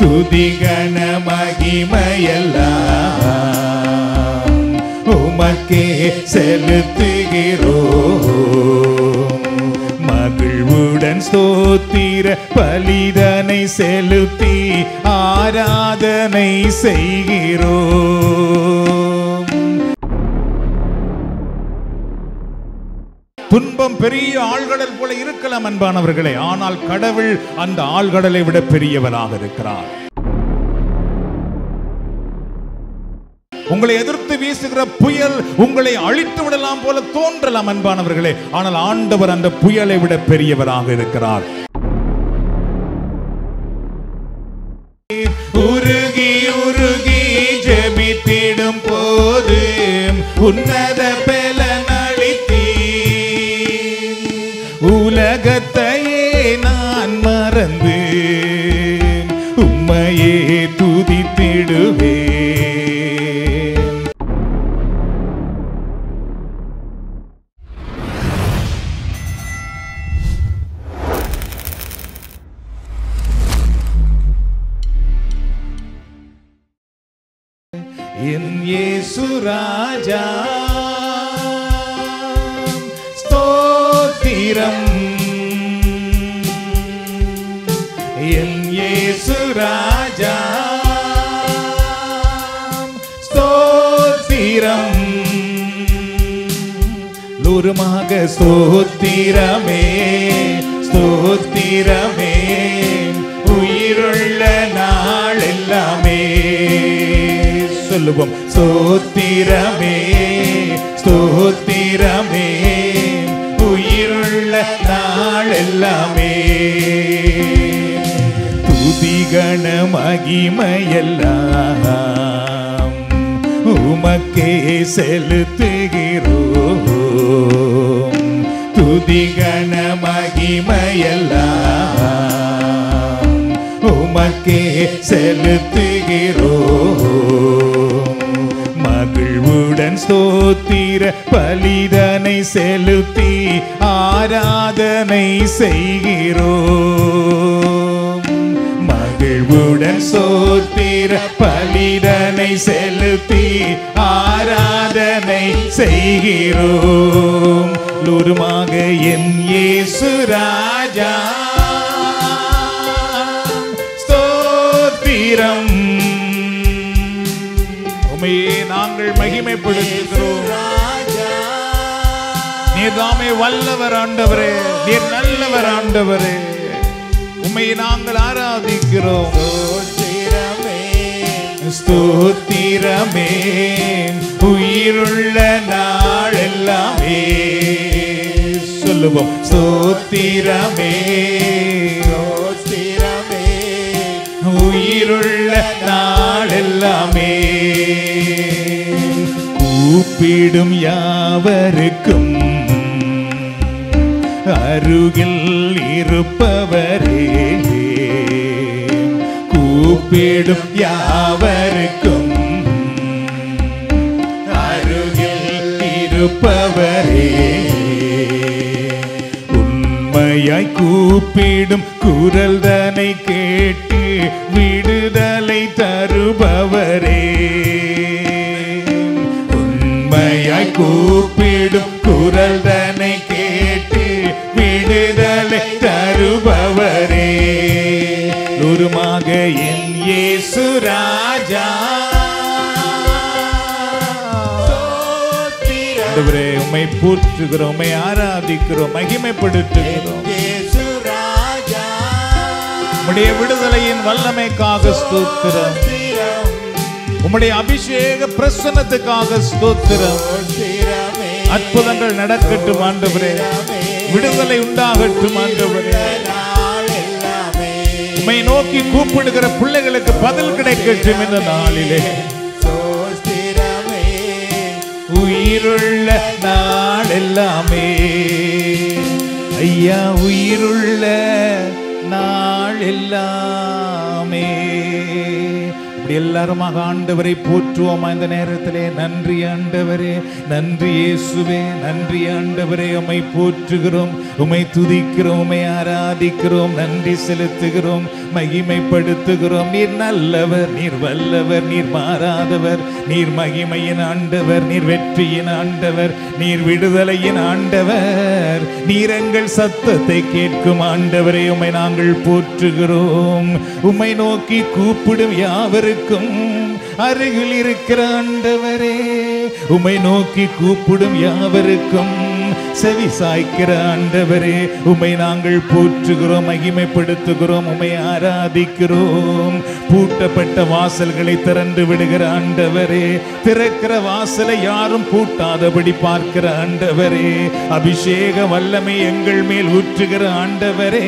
துதி கன மகிமையெல்லாம் உமக்கே செலுத்துகிறோம். மகிழ்வுடன் ஸ்தோத்திர பலிதனை செலுத்தி ஆராதனை செய்கிறோம். துன்பம் பெரிய ஆழ்கடல் போல இருக்கலாம் அன்பானவர்களே, ஆனால் கடவுள் அந்த ஆழ்கடலை விட பெரியவராக இருக்கிறார். உங்களை எதிர்த்து வீசுகிற புயல் உங்களை அழித்து விடலாம் போல தோன்றலாம் அன்பானவர்களே, ஆனால் ஆண்டவர் அந்த புயலை விட பெரியவராக இருக்கிறார். உருகி உருகி ஜெபித்திடும் போது உன்னத பலன் அளித்தீர். உலகத்தையே நான் மறந்து உம்மையே துதித்திடுவேன். என் இயேசு ராஜா ஸ்தோத்திரம். என் இயேசு ராஜா ஸ்தோத்திரம். லூருமாக ஸ்தோத்திரமே ஸ்தோத்திரமே உயிருள்ள நாள் எல்லாமே. சொல்லுவோம் ஸ்தோத்திரமே ஸ்தோத்திரமே உயிருள்ள நாள் எல்லாமே. துதிகண மகிமையெல்லாம் உமக்கே செலுத்துகிறோம். துதிகண மகிமையெல்லாம் உமக்கே செலுத்துகிறோம். மகிழ்வுடன் ஸ்தோத்திர பலிதனை செலுத்தி ஆராதனை செய்கிறோம். மகிழ்வுடன் ஸ்தோத்திர பலிதனை செலுத்தி ஆராதனை செய்கிறோம். லூருமாக என் இயேசு ராஜா ஸ்தோத்திரம். உம்மையே நாங்கள் மகிமைப்படுத்துகிறோம். நீர் தாமே வல்லவர் ஆண்டவரே, நீர் நல்லவர் ஆண்டவரே. உம்மை நாங்கள் ஆராதிக்கிறோம். ஸ்தோத்திரமே உயிருள்ள நாள் எல்லாமே. சொல்லுவோம் ஸ்தோத்திரமே ஸ்தோத்திரமே உயிருள்ள நாள் எல்லாமே. கூப்பிடும் யாவருக்கும் அருகில் இருப்பவரே. கூப்பிடும் யாவருக்கும் அருகில் இருப்பவரே. உண்மையாய் கூப்பிடும் குரல் தனை கேட்டு விடுதலை தருபவரே. உண்மையாய் கூப்பிடும் குரல் தனை கேட்டு விடுதலை தருபவரே. உருமாக என் இயேசு ராஜா. ஆண்டவரே உம்மை போற்றுகிறோம், உம்மை ஆராதிக்கிறோம், மகிமைப்படுத்துகிறோம். உம்முடைய விடுதலையின் வல்லமைக்காக ஸ்தோத்திரம். உம்முடைய அபிஷேக பிரசன்னத்துக்காக ஸ்தோத்திரம். அற்புதங்கள் நடக்கட்டும் ஆண்டவரே, விடுதலை உண்டாகட்டும் ஆண்டவரே. உம்மை நோக்கி கூப்பிடுகிற பிள்ளைகளுக்கு பதில் கிடைக்கட்டும் இந்த நாளிலே. உயிருள்ள நாள் எல்லாமே ஐயா, உயிருள்ள நாள் எல்லாமே. இப்படி எல்லாருமாக ஆண்டவரை போற்றுவோமா இந்த நேரத்திலே? நன்றி ஆண்டவரே, நன்றி இயேசுவே, நன்றி ஆண்டவரே. உம்மை போற்றுகிறோம், உம்மை துதிக்கிறோம், உம்மை ஆராதிக்கிறோம், நன்றி செலுத்துகிறோம், மகிமைப்படுத்துகிறோம். நீர் நல்லவர், நீர் வல்லவர், நீர் மாறாதவர், நீர் மகிமையின் ஆண்டவர், நீர் வெற்றியின் ஆண்டவர், நீர் விடுதலையின் ஆண்டவர், நீர் எங்கள் சத்தத்தை கேட்கும் ஆண்டவரே. உம்மை நாங்கள் போற்றுகிறோம். உம்மை நோக்கி கூப்பிடும் யாவருக்கும் அருகில் இருக்கிற ஆண்டவரே, உம்மை நோக்கி கூப்பிடும் யாவருக்கும் செவி சாய்க்கிற ஆண்டவரே, உம்மை நாங்கள் போற்றுகிறோம், மகிமைப்படுத்துகிறோம், உம்மை ஆராதிக்கிறோம். பூட்டப்பட்ட வாசல்களை திறந்து விடுகிற ஆண்டவரே, திறக்கிற வாசலை யாரும் பூட்டாதபடி பார்க்கிற ஆண்டவரே, அபிஷேக வல்லமை எங்கள் மேல் ஊற்றுகிற ஆண்டவரே,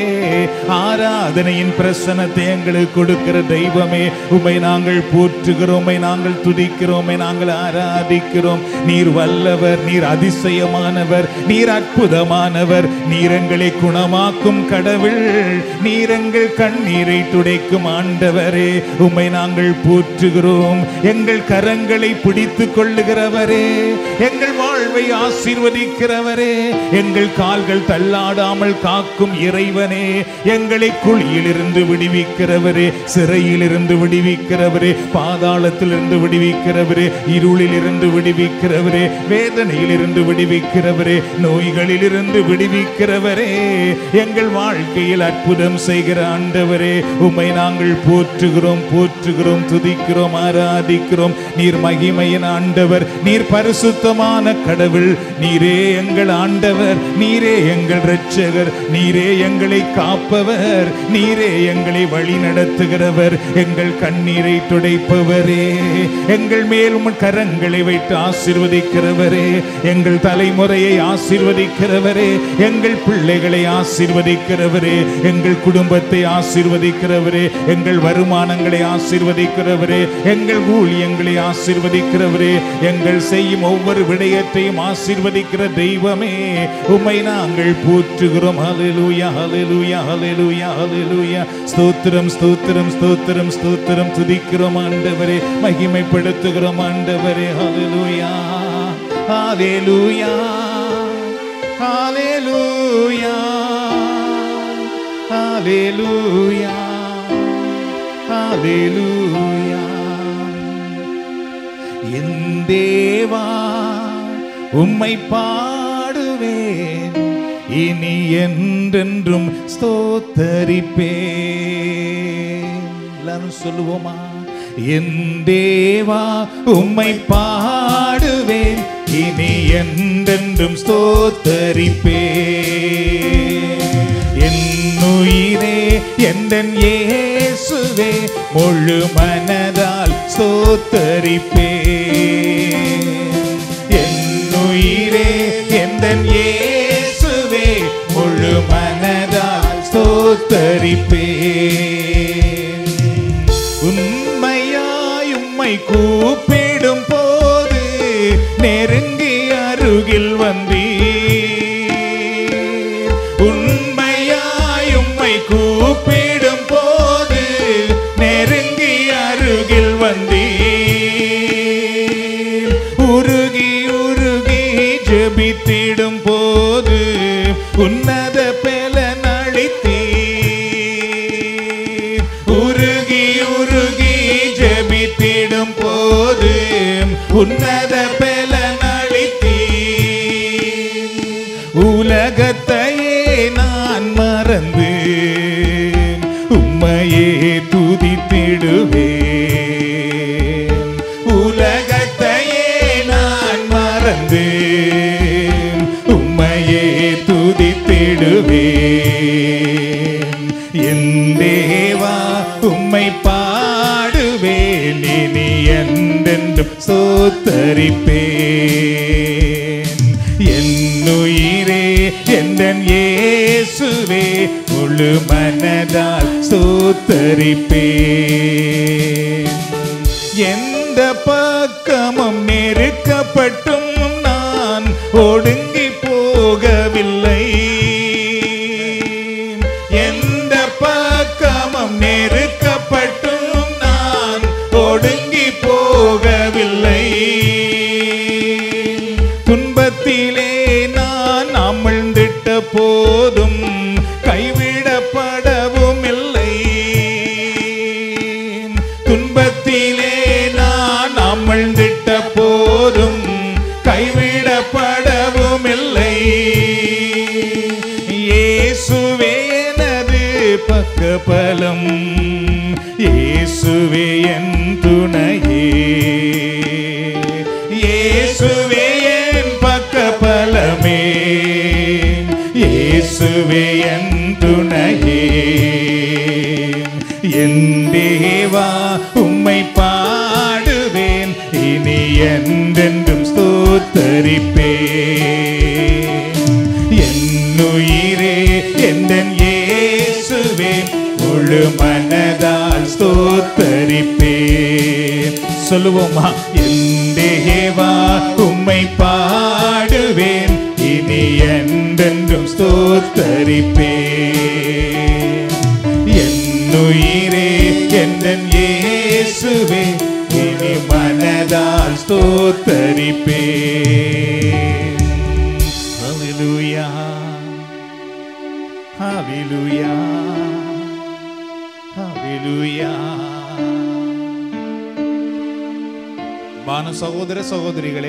ஆராதனையின் பிரசன்னத்தை எங்களுக்கு கொடுக்கிற தெய்வமே, உம்மை நாங்கள் போற்றுகிறோம், உம்மை நாங்கள் துதிக்கிறோம், உம்மை நாங்கள் ஆராதிக்கிறோம். நீர் வல்லவர், நீர் அதிசயமானவர், நீர் அற்புதமானவர், நீர் எங்களை குணமாக்கும் கடவுள், நீர் எங்கள் கண்ணீரை துடைக்கும் ஆண்டவரே, உம்மை நாங்கள் போற்றுகிறோம். எங்கள் கரங்களை பிடித்துக் கொள்ளுகிறவரே, எங்கள் வாழ்வை ஆசீர்வதிக்கிறவரே, எங்கள் கால்கள் தள்ளாடாமல் காக்கும் இறைவனே, எங்களை குழியிலிருந்து விடுவிக்கிறவரே, சிறையிலிருந்து விடுவிக்கிறவரே, பாதாளத்திலிருந்து விடுவிக்கிறவரே, இருளிலிருந்து விடுவிக்கிறவரே, வேதனையிலிருந்து விடுவிக்கிறவரே, நோய்களிலிருந்து விடுவிக்கிறவரே, எங்கள் வாழ்க்கையில் அற்புதம் செய்கிற ஆண்டவரே, உம்மை நாங்கள் போற்றுகிறோம், போற்றுகிறோம், துதிக்கிறோம், ஆராதிக்கிறோம். நீர் மகிமையின் ஆண்டவர், நீர் பரிசுத்தமான கடவுள், நீரே எங்கள் ஆண்டவர், நீரே எங்கள் இரட்சகர், நீரே எங்களை காப்பவர், நீரே எங்களை வழி நடத்துகிறவர், எங்கள் கண்ணீரை துடைப்பவரே, எங்கள் மேல் உம் கரங்களை வைத்து ஆசீர்வதிக்கிறவரே, எங்கள் தலைமுறையை ஆசீர்வதிக்கிறவரே, எங்கள் பிள்ளைகளை ஆசீர்வதிக்கிறவரே, எங்கள் குடும்பத்தை ஆசீர்வதிக்கிறவரே, எங்கள் வருமானங்களை ஆசீர்வதிக்கிறவரே, எங்கள் ஊழியங்களை ஆசீர்வதிக்கிறவரே, எங்கள் செய்யும் ஒவ்வொரு விடயத்தையும் ஆசீர்வதிக்கிற தெய்வமே, உம்மை நாங்கள் போற்றுகிறோம். ஹல்லேலூயா, ஹல்லேலூயா, ஹல்லேலூயா, ஹல்லேலூயா. ஸ்தோத்திரம், ஸ்தோத்திரம், ஸ்தோத்திரம், ஸ்தோத்திரம். துதிக்கிறோம் ஆண்டவரே, மகிமைப்படுத்துகிறோம் ஆண்டவரே. ஹல்லேலூயா, ஹல்லேலூயா, ஹல்லேலூயா, ஹல்லேலூயா, ஹல்லேலூயா. என் தேவா உம்மை பாடுவேன், இனி என்றென்றும் ஸ்தோத்தரிப்பேன். எல்லாரும் சொல்லுவோமா? என் தேவா உம்மை பாடுவேன், இனி என்றென்றும் ஸ்தோத்தரிப்பேன். என் உயிரே, எந்தன் இயேசுவே, முழு மனதால் ஸ்தோத்தரிப்பேன். என் உயிரே, எந்தன் இயேசுவே, முழு மனதால் ஸ்தோத்தரிப்பேன். உண்மையாய் உம்மை கூப்பிடும் போது நெருங்கி அருகில் வந்தீர். உண்மையாய் உம்மை கூப்பிடும் போது நெருங்கி அருகில் வந்தீர். உருகி உருகி ஜெபித்திடும் போது உன்னத பலன் அளித்தீர். உருகி உருகி ஜெபித்திடும் போது உன்னத பலன் அளித்தீர். உலகத்தையே நான் மறந்து உம்மையே துதித்திடுவேன். உலகத்தையே நான் மறந்து உம்மையே துதித்திடுவேன். என் தேவா உம்மை பாடுவேன், இனி என்றென்றும் ஸ்தோத்தரிப்பேன். என் உயிரே, எந்தன் இயேசுவே, முழு மனதால் ஸ்தோத்தரிப்பேன். எந்த பக்கமும் நெருக்கப்பட்டும் நான் ஒடுங்கி போகவில்லை. எந்த பக்கமும் நெருக்கப்பட்டும் நான் துன்பத்திலே நான் அமிழ்ந்திட்ட போதும் கைவிடப்படவும் இல்லை. இயேசுவே எனது பக்கபலம், இயேசுவே என் துணையே, இயேசுவே என் பக்கபலமே, இயேசுவே என் துணையே. என் தேவா உம்மை பாடுவேன், இனி என்றென்றும் ஸ்தோத்தரிப்பேன். என் உயிரே எந்தன் இயேசுவே முழு மனதால் ஸ்தோத்தரிப்பேன். சொல்லுவோமா? என் தேவா உம்மை பாடுவேன், இனி என்றென்றும் ஸ்தோத்தரிப்பேன். என் உயிரே எந்தன் இயேசுவே இனி மனதால் ஸ்தோத்தரிப்பேன். ஹல்லேலூயா, ஹல்லேலூயா, ஹல்லேலூயா. பான சகோதர சகோதரிகளே,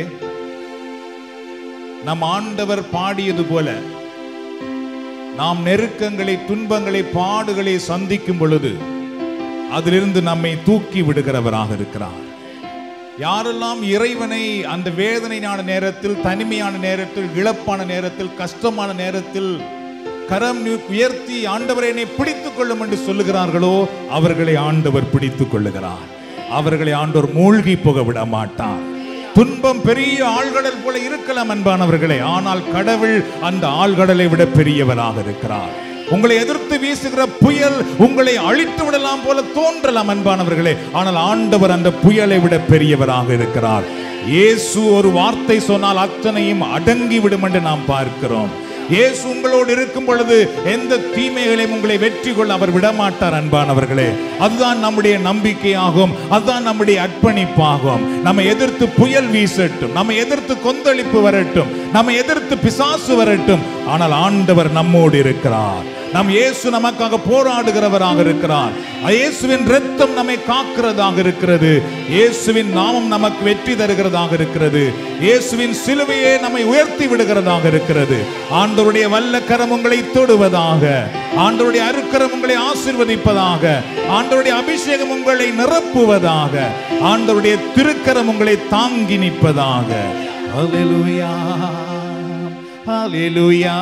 நம் ஆண்டவர் பாடியது போல நாம் நெருக்கங்களை, துன்பங்களை, பாடுகளை சந்திக்கும் பொழுது அதிலிருந்து நம்மை தூக்கி விடுகிறவராக இருக்கிறார். யாரெல்லாம் இறைவனை அந்த வேதனையான நேரத்தில், தனிமையான நேரத்தில், இழப்பான நேரத்தில், கஷ்டமான நேரத்தில் கரம் உயர்த்தி ஆண்டவரை என்னை பிடித்துக் கொள்ளும் என்று சொல்லுகிறார்களோ அவர்களை ஆண்டவர் பிடித்துக் கொள்ளுகிறார். அவர்களை ஆண்டவர் மூழ்கி போக விட மாட்டார். துன்பம் பெரிய ஆழ்கடல் போல இருக்கலாம் அன்பானவர்களே, ஆனால் கடவுள் அந்த ஆழ்கடலை விட பெரியவராக இருக்கிறார். உங்களை எதிர்த்து வீசுகிற புயல் உங்களை அழித்து விடலாம் போல தோன்றலாம் அன்பானவர்களே, ஆனால் ஆண்டவர் அந்த புயலை விட பெரியவராக இருக்கிறார். இயேசு ஒரு வார்த்தை சொன்னால் அத்தனையும் அடங்கி விடும் என்று நாம் பார்க்கிறோம். இயேசு உங்களோடு இருக்கும் பொழுது எந்த தீமைகளையும் உங்களை வெற்றி கொள்ள அவர் விடமாட்டார் அன்பானவர்களே. அதுதான் நம்முடைய நம்பிக்கையாகும், அதுதான் நம்முடைய அர்ப்பணிப்பாகும். நம்ம எதிர்த்து புயல் வீசட்டும், நம்ம எதிர்த்து கொந்தளிப்பு வரட்டும், நம்ம எதிர்த்து பிசாசு வரட்டும், ஆனால் ஆண்டவர் நம்மோடு இருக்கிறார். நம் இயேசு நமக்காக போராடுகிறவராக இருக்கிறார். இயேசுவின் இரத்தம் நம்மை காக்கிறதாக இருக்கிறது. இயேசுவின் நாமம் நமக்கு வெற்றி தருகிறதாக இருக்கிறது. இயேசுவின் சிலுவையே நம்மை உயர்த்தி விடுகிறதாக இருக்கிறது. ஆண்டவருடைய வல்ல கரம் உங்களை தொடுவதாக, ஆண்டவருடைய அருக்கரம் உங்களை ஆசீர்வதிப்பதாக, ஆண்டவருடைய அபிஷேகம் உங்களை நிரப்புவதாக, ஆண்டவருடைய திருக்கரம் உங்களை தாங்கி நிற்பதாக. ஹல்லேலூயா, ஹல்லேலூயா,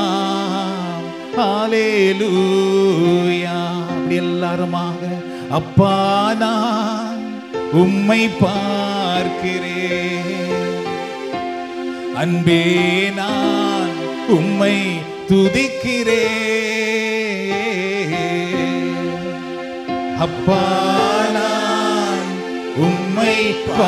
ஹல்லேலூயா. அப்படி எல்லாருமாக அப்பா நான் உம்மை பார்க்கிறேன், அன்பே நான் உம்மை துதிக்கிறேன், அப்பா நான் உம்மை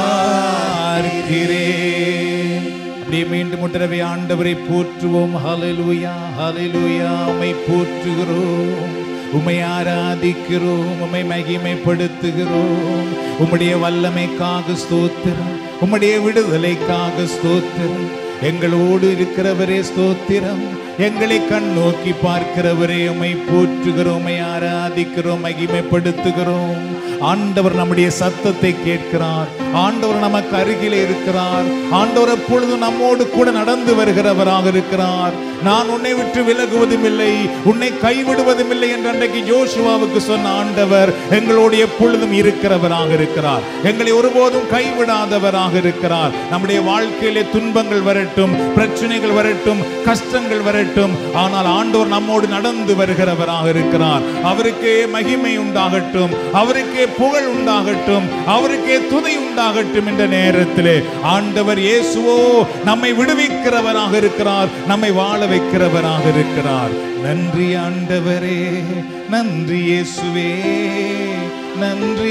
பார்க்கிறேன். அப்படியே மீண்டும் முற்றவே ஆண்டவரை போற்றுவோம். ஹல்லேலூயா, ஹல்லேலூயா. உம்மை போற்றுகிறோம், உம்மை ஆராதிக்கிறோம், உம்மை மகிமைப்படுத்துகிறோம். உம்முடைய வல்லமைக்காக ஸ்தோத்திரம், உம்முடைய விடுதலைக்காக ஸ்தோத்திரம். எங்களோடு இருக்கிறவரே ஸ்தோத்திரம், எங்களை கண் நோக்கி பார்க்கிறவரே உம்மை போற்றுகிறோம், உம்மை ஆராதிக்கிறோம், மகிமைப்படுத்துகிறோம். ஆண்டவர் நம்முடைய சத்தத்தை கேட்கிறார். ஆண்டவர் நமக்கு அருகிலே இருக்கிறார். ஆண்டவர் எப்பொழுதும் நம்மோடு கூட நடந்து வருகிறவராக இருக்கிறார். நான் உன்னை விட்டு விலகுவதும் இல்லை, உன்னை கைவிடுவதும் இல்லை என்று அன்றைக்கு யோசுவாவுக்கு சொன்ன ஆண்டவர் எங்களோடு எப்பொழுதும் இருக்கிறவராக இருக்கிறார். எங்களை ஒருபோதும் கைவிடாதவராக இருக்கிறார். நம்முடைய வாழ்க்கையிலே துன்பங்கள் வரட்டும், பிரச்சனைகள் வரட்டும், கஷ்டங்கள் வரட்டும், ஆனால் ஆண்டவர் நம்மோடு நடந்து வருகிறவராக இருக்கிறார். அவருக்கே மகிமை உண்டாகட்டும், அவருக்கே புகழ் உண்டாகட்டும், அவருக்கே துதி உண்டாகட்டும். இந்த நேரத்திலே ஆண்டவர் இயேசுவோ நம்மை விடுவிக்கிறவராக இருக்கிறார், நம்மை வாழ வைக்கிறவராக இருக்கிறார். நன்றி ஆண்டவரே, நன்றி இயேசுவே, நன்றி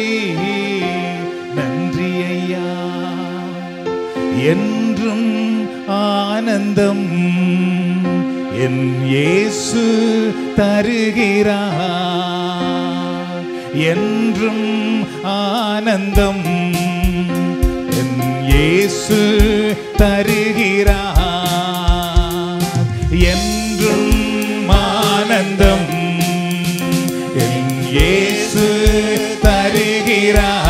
நன்றி ஐயா. என்றும் ஆனந்தம் என் இயேசு தருகிறார், என்றும் ஆனந்தம் என் இயேசு தருகிறார், என்றும் ஆனந்தம் என் இயேசு தருகிறார்.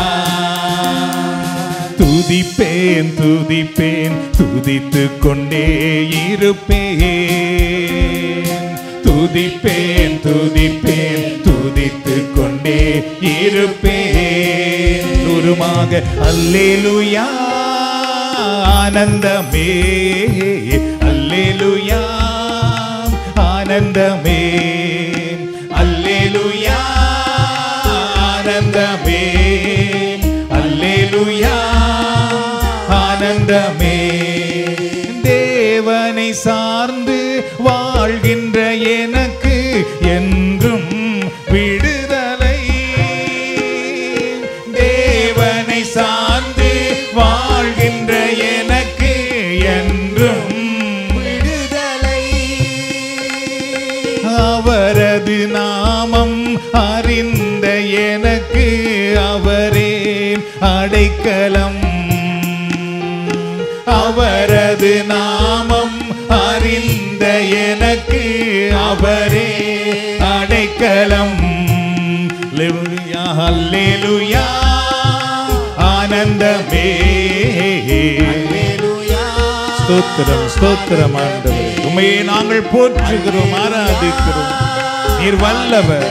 துதிப்பேன் துதிப்பேன் துதித்துக் கொண்டே இருப்பேன். துதிப்பேன் துதிப்பேன் துதித்துக் கொண்டே இருப்பேன். தூரமாக அல்லேலூயா ஆனந்தமே, அல்லேலூயா ஆனந்தமே, அல்லேலூயா ஆனந்தமே, அல்லேலூயா ஆனந்தமே. தேவனை சார்ந்து வாழ்கின்ற எனக்கு என்றும் விடுதலை. தேவனை சார்ந்து வாழ்கின்ற எனக்கு என்றும் விடுதலை. அவரது நாமம் அறிந்த எனக்கு அவரே அடைக்கலம். அவரது நாமம் அறிந்த எனக்கு அவரே அடைக்கலம். அல்லேலூயா ஆனந்தமே. ஸ்தோத்திரம் ஸ்தோத்திரம் ஆண்டவரே, உம்மையே நாங்கள் போற்றுகிறோம் ஆராதிக்கிறோம். நீர் வல்லவர்.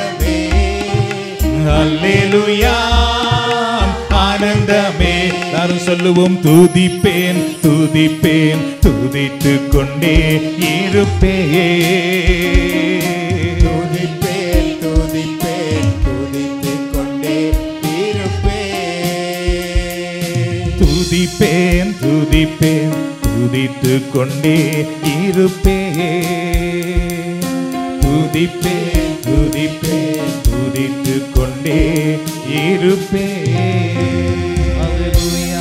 அல்லேலூயா ஆனந்தமே. எல்லாரும் சொல்லுவோம் துதிப்பேன் துதிப்பேன் துதித்துக் கொண்டே இருப்பேன். துதிப்பேன் துதிப்பேன் துதித்துக் கொண்டே இருப்பேன். துதிப்பேன் துதிப்பேன் துதித்துக் கொண்டே இருப்பேன். துதிப்பேன் துதிப்பேன் துதித்துக் கொண்டே இருப்பேன். அல்லேலூயா.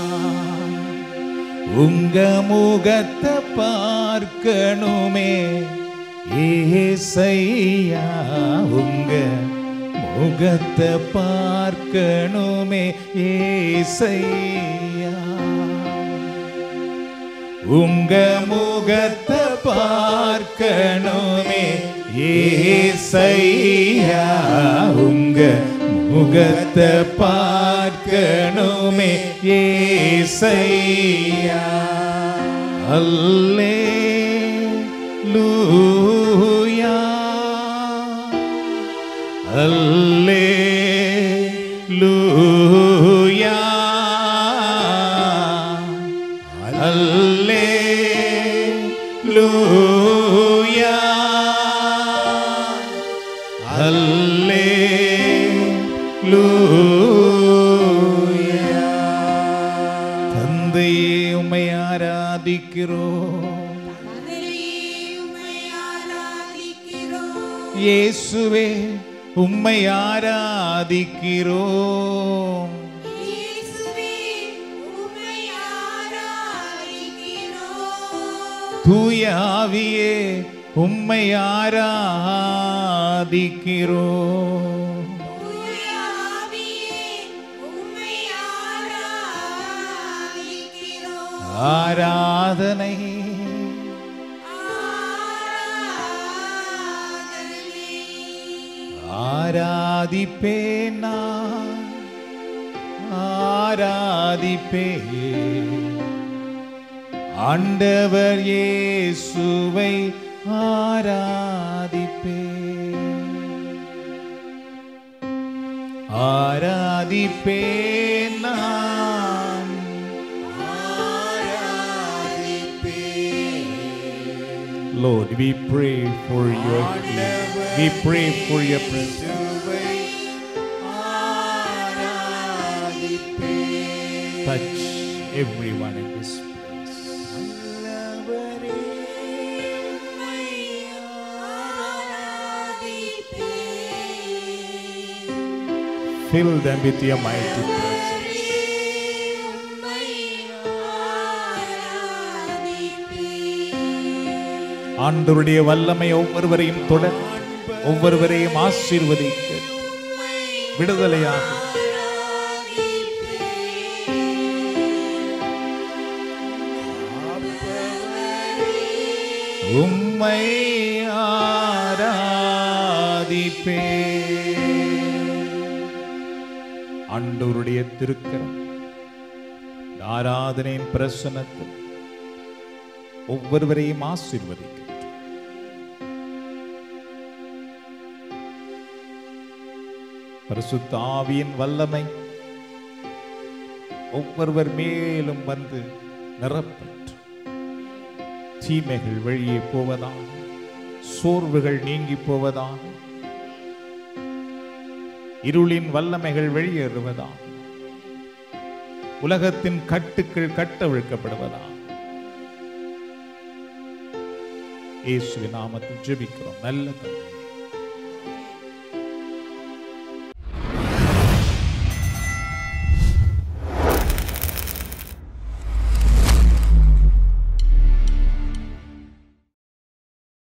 உங்க முகத்தை பார்க்கணுமே ஏசையா, உங்க முகத்தை பார்க்கணுமே ஏசையா. உங்க முகத்தை பார்க்கணுமே ஏசையா, உங்க முகத்தை பார்க்கணுமே ஏசையா. அல்லேலூயா அல்லேலூயா அல்லேலூயா அல்லேலூயா. தந்தையே உம்மை ஆராதிக்கிறோம். இயேசுவே உம்மை ஆராதிக்கிறோம். தூய ஆவியே உம்மை ஆராதிக்கிறோம். ஆராதனை ஆராதிப்பேன் நான், ஆராதிப்பேன் ஆண்டவர் இயேசுவை ஆராதிப்பேன். ஆராதிப்பேன் நான், ஆராதிப்பேன். Lord, we pray for your healing. We pray for your presence. Touch everyone in this place. Fill them with your mighty presence. ஆண்டவருடைய வல்லமை ஒவ்வொருவரையும் தொட, ஒவ்வொருவரையும் ஆசீர்வதிக்க, விடுதலையாக உம்மை ஆராதிப்பேன். ஆண்டவருடைய திருக்கரம் ஆராதனையின் பிரசன்னத்தில் ஒவ்வொருவரையும் ஆசீர்வதிக்க பரிசுத்த ஆவியின் வல்லமை ஒவ்வொருவர் மேலும் வந்து நிரப்பற்று தீமைகள் வெளியே போவதாக, சோர்வுகள் நீங்கி போவதாக, இருளின் வல்லமைகள் வெளியேறுவதாக, உலகத்தின் கட்டுக்கள் கட்டவிழ்க்கப்படுவதாக இயேசுவின் நாமத்தில் ஜெபிக்கிறோம் நல்ல தந்தை.